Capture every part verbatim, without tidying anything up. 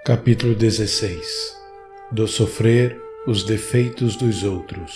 Capítulo dezesseis. Do sofrer os defeitos dos outros.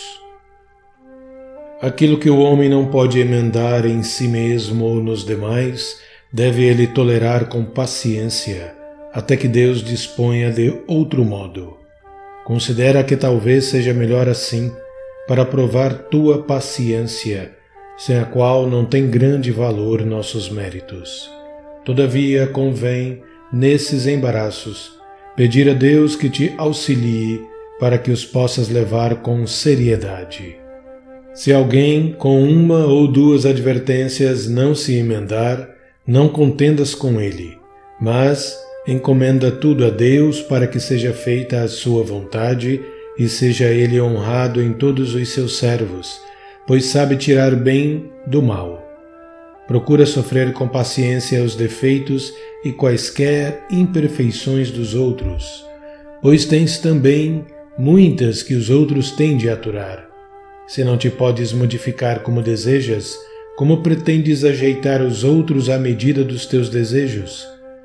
Aquilo que o homem não pode emendar em si mesmo ou nos demais, deve ele tolerar com paciência, até que Deus disponha de outro modo. Considera que talvez seja melhor assim, para provar tua paciência, sem a qual não tem grande valor nossos méritos. Todavia convém, nesses embaraços, pedir a Deus que te auxilie para que os possas levar com seriedade. Se alguém com uma ou duas advertências não se emendar, não contendas com ele, mas encomenda tudo a Deus para que seja feita a sua vontade e seja ele honrado em todos os seus servos, pois sabe tirar bem do mal. Procura sofrer com paciência os defeitos e quaisquer imperfeições dos outros, pois tens também muitas que os outros têm de aturar. Se não te podes modificar como desejas, como pretendes ajeitar os outros à medida dos teus desejos?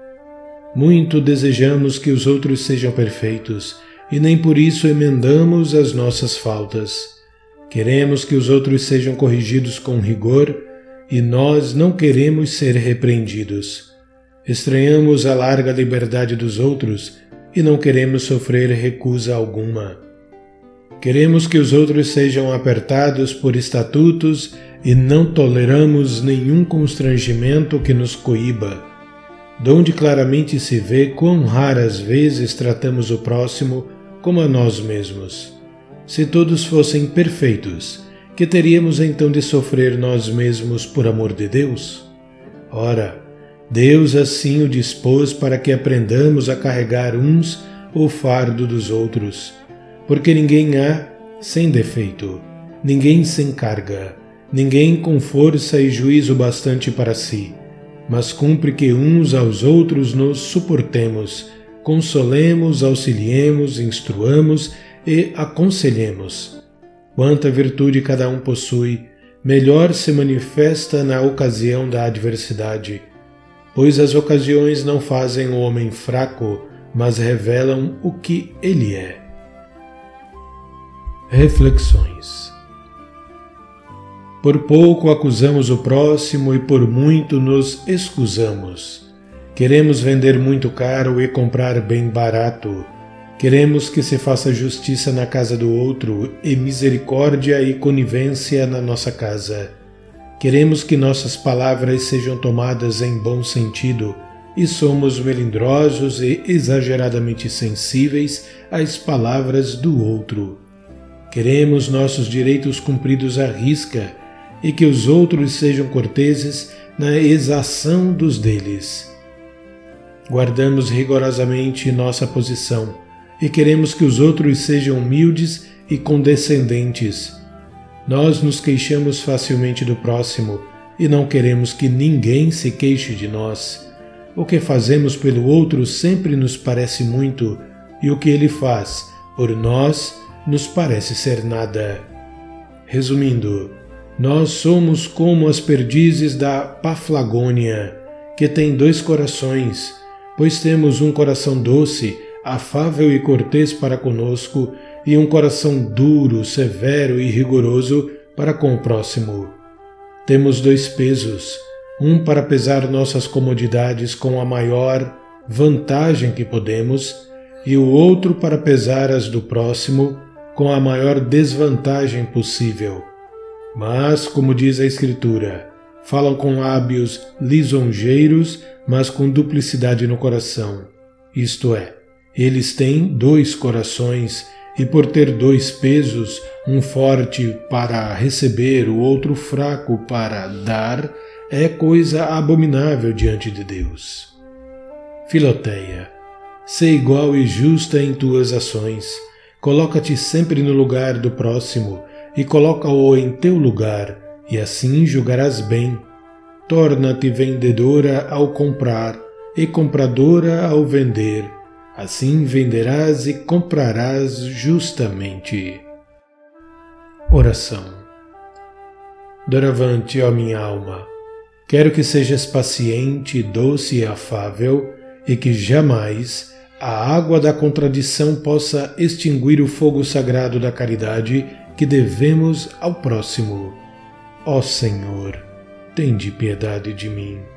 Muito desejamos que os outros sejam perfeitos, e nem por isso emendamos as nossas faltas. Queremos que os outros sejam corrigidos com rigor, e nós não queremos ser repreendidos. Estranhamos a larga liberdade dos outros e não queremos sofrer recusa alguma. Queremos que os outros sejam apertados por estatutos e não toleramos nenhum constrangimento que nos coíba, donde claramente se vê quão raras vezes tratamos o próximo como a nós mesmos. Se todos fossem perfeitos, que teríamos então de sofrer nós mesmos por amor de Deus? Ora, Deus assim o dispôs para que aprendamos a carregar uns o fardo dos outros, porque ninguém há sem defeito, ninguém sem carga, ninguém com força e juízo bastante para si, mas cumpre que uns aos outros nos suportemos, consolemos, auxiliemos, instruamos e aconselhemos. Quanta virtude cada um possui, melhor se manifesta na ocasião da adversidade, pois as ocasiões não fazem o homem fraco, mas revelam o que ele é. Reflexões. Por pouco acusamos o próximo e por muito nos excusamos. Queremos vender muito caro e comprar bem barato. Queremos que se faça justiça na casa do outro e misericórdia e conivência na nossa casa. Queremos que nossas palavras sejam tomadas em bom sentido e somos melindrosos e exageradamente sensíveis às palavras do outro. Queremos nossos direitos cumpridos à risca e que os outros sejam corteses na exação dos deles. Guardamos rigorosamente nossa posição e queremos que os outros sejam humildes e condescendentes. Nós nos queixamos facilmente do próximo e não queremos que ninguém se queixe de nós. O que fazemos pelo outro sempre nos parece muito, e o que ele faz por nós nos parece ser nada. Resumindo, nós somos como as perdizes da Paflagônia, que tem dois corações, pois temos um coração doce, afável e cortês para conosco, e um coração duro, severo e rigoroso para com o próximo. Temos dois pesos, um para pesar nossas comodidades com a maior vantagem que podemos, e o outro para pesar as do próximo com a maior desvantagem possível. Mas, como diz a Escritura, falam com lábios lisonjeiros, mas com duplicidade no coração. Isto é, eles têm dois corações, e por ter dois pesos, um forte para receber, o outro fraco para dar, é coisa abominável diante de Deus. Filoteia, sê igual e justa em tuas ações, coloca-te sempre no lugar do próximo, e coloca-o em teu lugar, e assim julgarás bem. Torna-te vendedora ao comprar, e compradora ao vender, assim venderás e comprarás justamente. Oração. Doravante, ó minha alma, quero que sejas paciente, doce e afável, e que jamais a água da contradição possa extinguir o fogo sagrado da caridade que devemos ao próximo. Ó Senhor, tende piedade de mim.